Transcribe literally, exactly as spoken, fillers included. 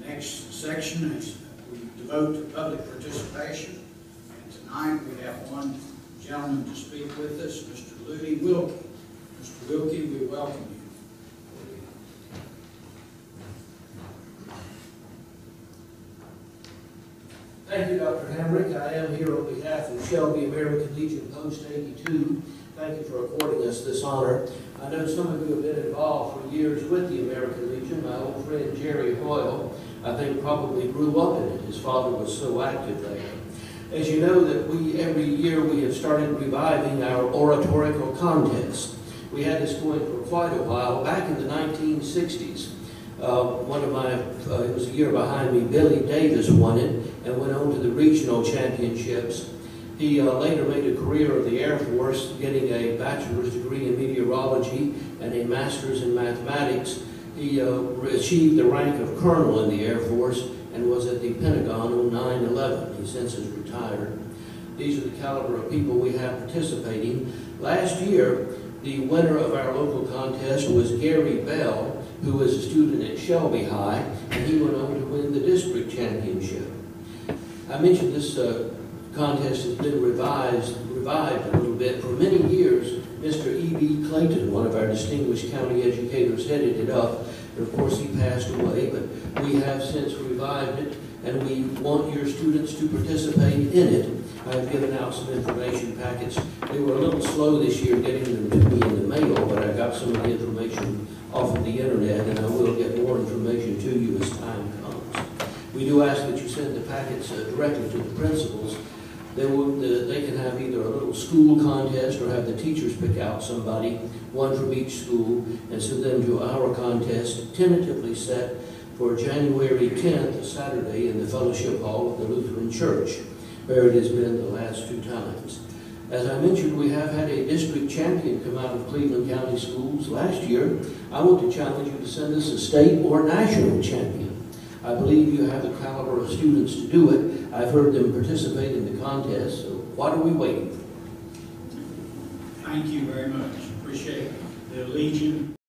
next section is we devote to public participation. And tonight we have one gentleman to speak with us, Mister Ludy Wilkie. Mister Wilkie, we welcome you. Thank you, Doctor Hamrick. I am here on behalf of Shelby American Legion Post eighty-two. Thank you for affording us this honor. I know some of you have been involved for years with the American Legion. My old friend Jerry Hoyle, I think, probably grew up in it. His father was so active there. As you know, that we every year we have started reviving our oratorical contest. We had this going for quite a while. Back in the nineteen sixties, uh, one of my, uh, it was a year behind me, Billy Davis won it and went on to the regional championships. He uh, later made a career of the Air Force, getting a bachelor's degree in meteorology and a master's in mathematics. He uh, achieved the rank of colonel in the Air Force and was at the Pentagon on nine eleven. He since is retired. These are the caliber of people we have participating. Last year, the winner of our local contest was Gary Bell, who was a student at Shelby High, and he went on to win the district championship. I mentioned this uh, contest has been revised, revived a little bit. For many years, Mister E B Clayton, one of our distinguished county educators, headed it up. And of course, he passed away, but we have since revived it, and we want your students to participate in it. I've given out some information packets. They were a little slow this year getting them to me in the mail, but I got some of the information off of the internet, and I will get more information to you as time comes. We do ask that you send the packets uh, directly to the principals. They, will, uh, they can have either a little school contest or have the teachers pick out somebody, one from each school, and send them to our contest, tentatively set for January tenth, a Saturday, in the Fellowship Hall of the Lutheran Church, where it has been the last two times. As I mentioned, we have had a district champion come out of Cleveland County Schools last year. I want to challenge you to send us a state or national champion. I believe you have the caliber of students to do it. I've heard them participate in the contest, so what are we waiting for? Thank you very much. Appreciate the Legion.